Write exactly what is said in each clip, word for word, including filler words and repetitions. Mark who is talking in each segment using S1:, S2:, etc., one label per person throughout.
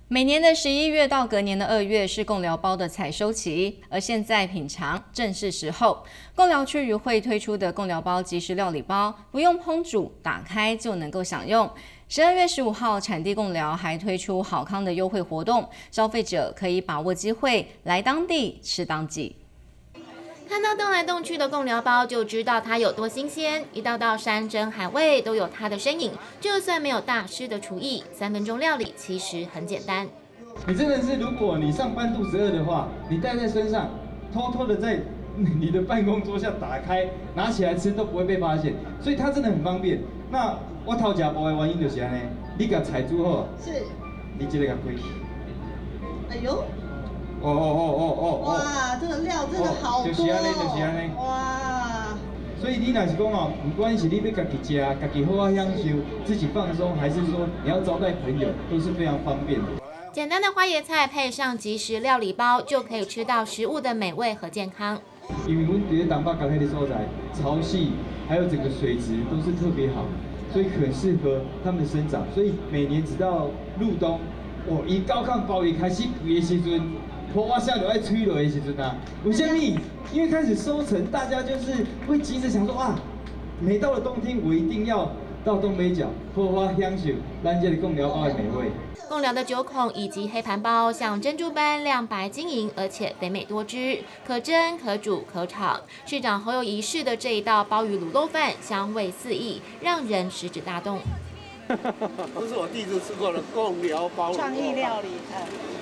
S1: 每年的十一月到隔年的二月是贡寮包的采收期，而现在品尝正是时候。贡寮区渔会推出的贡寮包即食料理包，不用烹煮，打开就能够享用。十二月十五号，产地贡寮还推出好康的优惠活动，消费者可以把握机会来当地吃当季。
S2: 看到动来动去的贡寮包，就知道它有多新鲜。一道道山珍海味都有它的身影。就算没有大师的厨艺，三分钟料理其实很简单。
S3: 你真的是，如果你上班肚子饿的话，你带在身上，偷偷的在你的办公桌下打开，拿起来吃都不会被发现，所以它真的很方便。那我头食包的原因就是安尼，你把菜煮好，是，你这个给开。哎呦。 哦哦哦哦哦！
S4: 哇，这个料真的好多、哦！
S3: 就是安尼，就是安尼。哇！所以你若是讲哦，不管是你要家己吃，家己好好享受，自己放松，还是说你要招待朋友，都是非常方便的。
S2: 简单的花椰菜配上即食料理包，就可以吃到食物的美味和健康。
S3: 因为阮伫咧东北角迄个所在，潮汐还有整个水质都是特别好，所以很适合它们生长。所以每年只到入冬，哦，伊高亢暴雨开始飞的时阵。 坡哇下流爱吹落的时阵啊，为什么？因为开始收成，大家就是会急着想说啊，每到了冬天，我一定要到东北角坡哇享受咱这里贡寮包的美味。
S2: 贡寮的九孔以及黑盘包像珍珠般亮白晶莹，而且肥美多汁，可蒸可煮可炒。市长侯友宜式的这一道鲍鱼卤肉饭，香味四溢，让人食指大动。
S5: 这是我第一次吃过的贡寮包，
S4: 创意料理，嗯。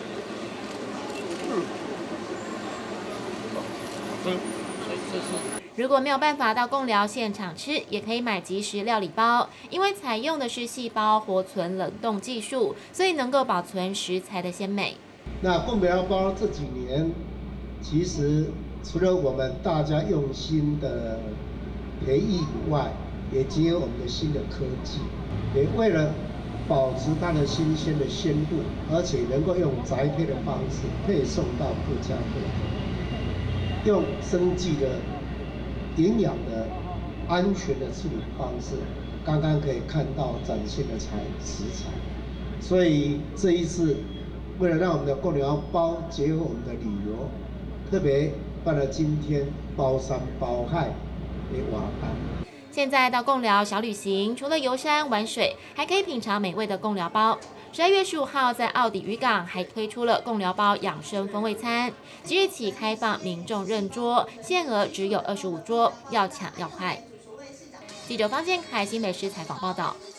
S2: 如果没有办法到贡寮现场吃，也可以买即食料理包，因为采用的是细胞活存冷冻技术，所以能够保存食材的鲜美。
S6: 那贡寮包这几年，其实除了我们大家用心的培育以外，也结合我们的新的科技，也为了保持它的新鲜的鲜度，而且能够用宅配的方式配送到各家各户，用生技的、营养的、安全的处理方式，刚刚可以看到展现的材食材。所以这一次，为了让我们的贡寮包结合我们的旅游，特别办了今天包山包海的晚餐。
S2: 现在到贡寮小旅行，除了游山玩水，还可以品尝美味的贡寮包。十二月十五号，在澳底渔港还推出了贡寮包养生风味餐，即日起开放民众认桌，限额只有二十五桌，要抢要快。记者方建凯新北市采访报道。